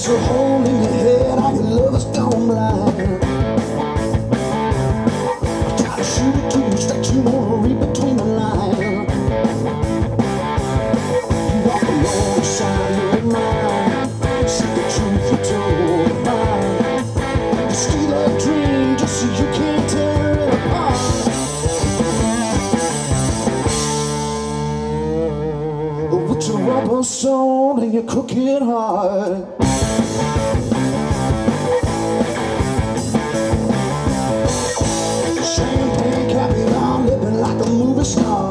Put your hole in your head, all your lovers gone blind. I try to shoot it to you straight, you wanna read between the lines. You walk alongside your mind, see the truth you told mine. You steal a dream just so you can't tear it apart. With your rubber soul and your crooked heart. Champagne caviar, living like a movie star.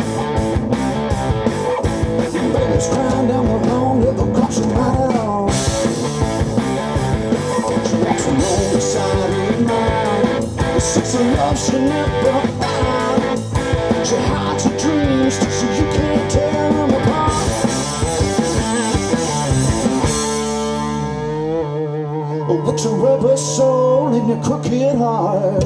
Baby's crying down the wrong, never crossing right at all. She walks along beside her mind, the sex of love she never found. She hides her dreams so you can't tear them apart. With your rubber soul and your crooked heart.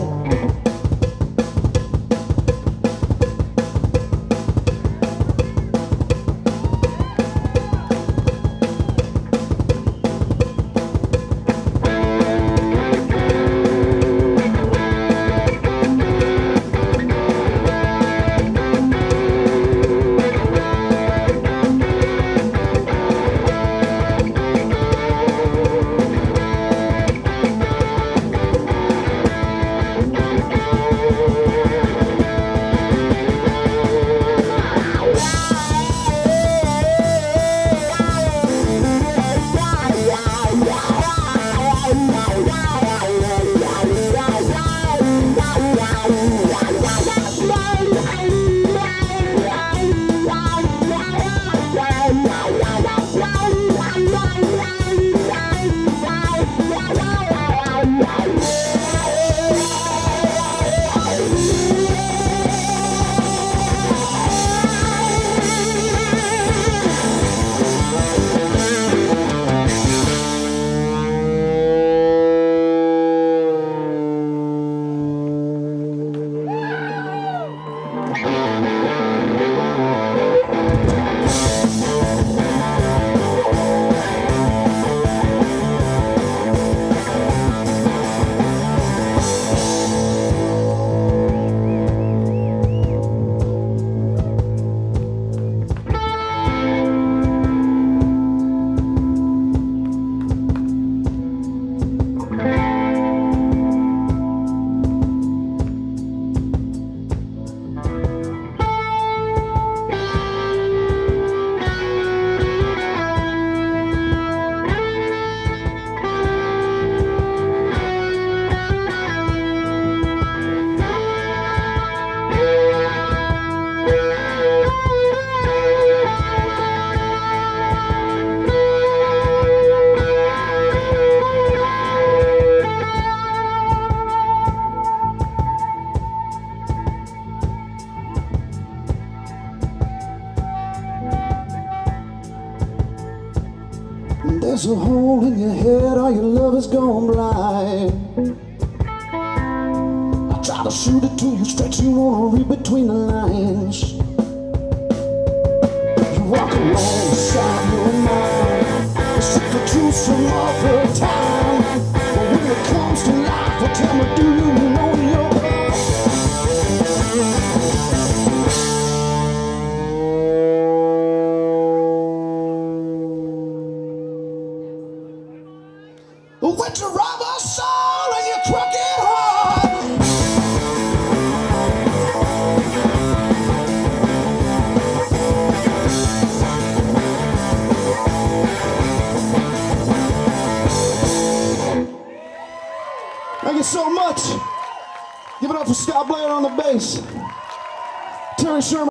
There's a hole in your head, all your love is gone blind. I try to shoot it to you straight, you wanna read between the lines. You walk alongside your mind, you seek the truth some other time. But when it comes to life, well, tell me, do you know your part? With your rubber soul and your crooked heart. Thank you so much. Give it up for Scott Blair on the bass. Terry Sherman.